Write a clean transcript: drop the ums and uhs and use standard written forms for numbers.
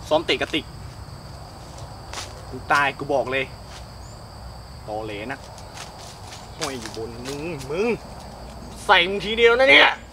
ซ้อมเตะกระติกกูตายกูบอกเลยตอเหลนะห้อยอยู่บนมึงใส่มึงทีเดียวนะเนี่ย